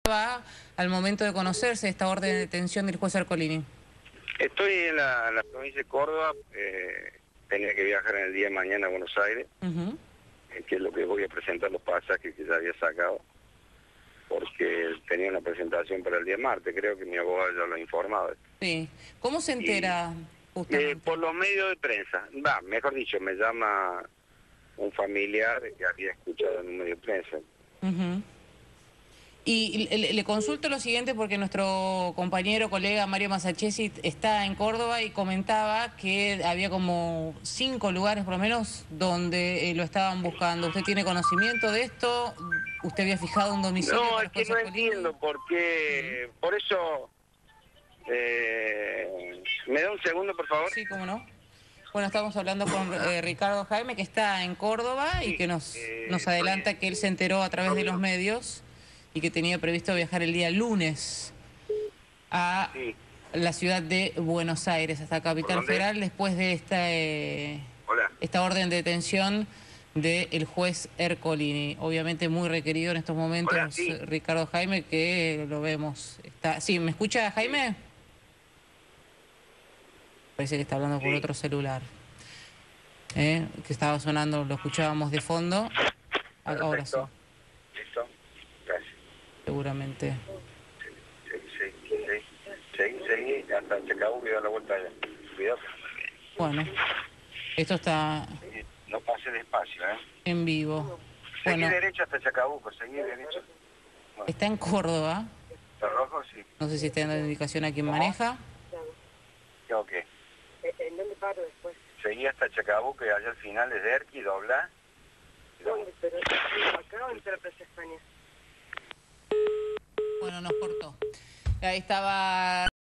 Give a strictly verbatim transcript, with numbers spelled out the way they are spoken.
va al momento de conocerse esta orden de detención del juez Ercolini? Estoy en la, en la provincia de Córdoba, eh, tenía que viajar en el día de mañana a Buenos Aires, Uh-huh. eh, que es lo que voy a presentar los pasajes que ya había sacado, porque tenía una presentación para el día martes, creo que mi abogado ya lo ha informado. Sí. ¿Cómo se entera Eh, justamente? por los medios de prensa, va, mejor dicho, me llama un familiar que había escuchado en un medio de prensa. Uh-huh. Y le, le consulto lo siguiente porque nuestro compañero, colega Mario Masachesi está en Córdoba y comentaba que había como cinco lugares por lo menos donde eh, lo estaban buscando. ¿Usted tiene conocimiento de esto? ¿Usted había fijado un domicilio No, para es el que juez no Ercolini? entiendo por qué, por eso, eh, ¿me da un segundo, por favor? Sí, cómo no. Bueno, estamos hablando con eh, Ricardo Jaime, que está en Córdoba y Sí, que nos, eh, nos estoy adelanta que él se enteró a través de los medios y que tenía previsto viajar el día lunes a sí, la ciudad de Buenos Aires, hasta ¿por Capital dónde? Federal, después de esta, eh, Hola. esta orden de detención del juez Ercolini. Obviamente muy requerido en estos Hola, momentos, sí. eh, Ricardo Jaime, que lo vemos. Está... Sí, ¿me escucha Sí, Jaime? Parece que está hablando por sí. otro celular. ¿eh? Que estaba sonando, lo escuchábamos de fondo. A- Ahora sí, Perfecto. Listo. Gracias. seguramente. Seguí, seguí, seguí. Seguí, seguí. Hasta Chacabuco y da la vuelta allá. Cuidado. Bueno, esto está Seguí. No pase despacio, ¿eh? en vivo. Seguí Bueno, derecho hasta Chacabuco. Seguí derecho. Bueno, está en Córdoba. ¿está rojo? Sí. No sé si está dando indicación a quién ¿Cómo? maneja. ¿Qué o qué? ¿En dónde paro después? Seguí hasta Chacabuco y allá al final es Derqui, dobla. ¿Dónde? ¿Pero acá o entre la Plaza España? Bueno, nos cortó. Ahí estaba...